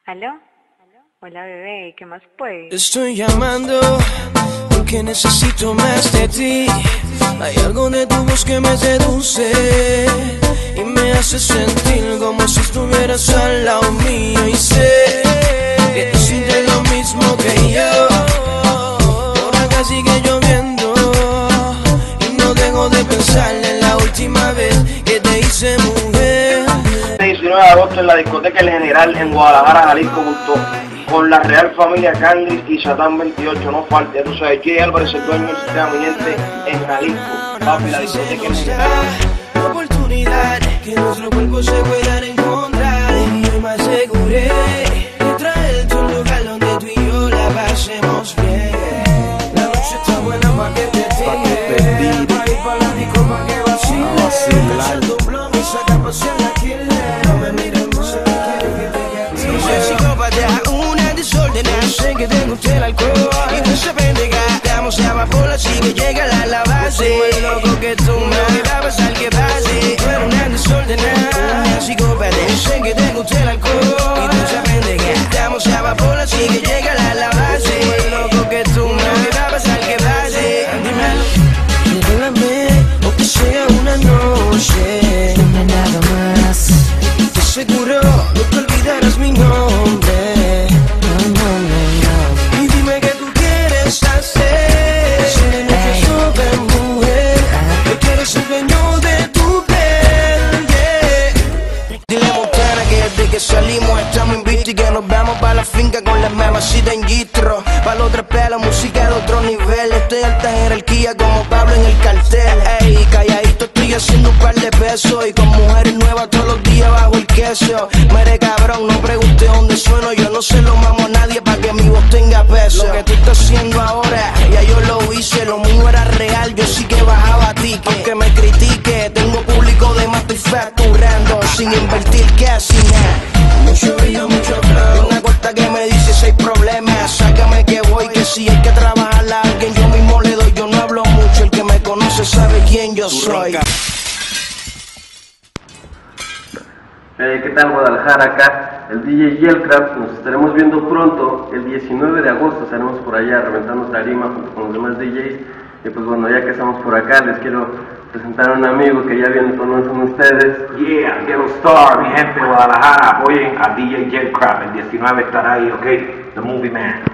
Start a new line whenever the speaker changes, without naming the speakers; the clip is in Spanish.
¿Aló? Hola bebé, ¿qué más pues?
Estoy llamando porque necesito más de ti. Hay algo de tu voz que me seduce y me hace sentir como si estuvieras al lado mío. Y sé que tú sientes lo mismo que yo. Por acá sigue lloviendo y no dejo de pensar en la última vez que te hice mujer.
El 19 de agosto en la discoteca El General en Guadalajara, Jalisco, junto con la Real Familia Cangris y Satán 28, no falte, tú sabes, Jay Álvarez, el dueño del sistema, mi gente, en Jalisco, papi, la discoteca El General.
La oportunidad que nuestro cuerpo se puedan encontrar, y yo me aseguré de traerte a un lugar donde tú y yo la pasemos bien. La noche está buena pa' que te tires, pa' ir pa' la disco pa' que vaciles, echando blon y saca a pasear la killer. No me mires más, quiero que te quedes. Soy psicópata, una desordenada, sé que te gusta el alcohol y tú esa pendeja. Damos a amapola si me llega la base. Soy loco que tú me va a pasar que pase. Tú eres una desordenada, una psicópata, sé que te gusta el alcohol y tú esa pendeja. Damos a amapola si me llega la base. Soy loco que tú me va a pasar que pase. Dímelo, regálame, aunque sea una noche, dime nada más. Te seguro no te olvidarás mi nombre. No. Y dime qué tú quieres hacer. Si me dejas de mujer, yo quiero ser dueño de tu piel, yeah. Dile a Montana que desde que salimos estamos invictos y que nos vamos pa' la finca con las mamacitas en gistro. Pa' los tres pelos, música de otro nivel. Estoy en alta jerarquía como Pablo en el cartel. Ey, calladito estoy haciendo un par de pesos y con mujeres nuevas todos los días bajo el queso. Mere cabrón, no pregunte dónde sueno. Yo no se lo mamo a nadie pa' que mi voz tenga peso. Lo que tú estás haciendo ahora, ya yo lo hice. Lo mío era real, yo sí que bajaba a ti. Aunque me critique, tengo público de más, estoy facturando sin invertir casi nada. Mucho brillo, mucho flow. Una corta que me dice si hay problemas, sácame que voy, que si hay que trabajar a alguien yo mismo le doy. Yo no hablo mucho, el que me conoce sabe quién yo soy.
¿Qué tal Guadalajara? Acá el DJ Yelcraft. Nos estaremos viendo pronto, el 19 de agosto estaremos por allá reventando tarima junto con los demás DJs. Y pues bueno, ya que estamos por acá, les quiero presentar a un amigo que ya bien conocen ustedes.
Yeah, Ghetto Star, mi gente de Guadalajara, apoyen a DJ Yelcraft, el 19 estará ahí, ok, The Movie Man.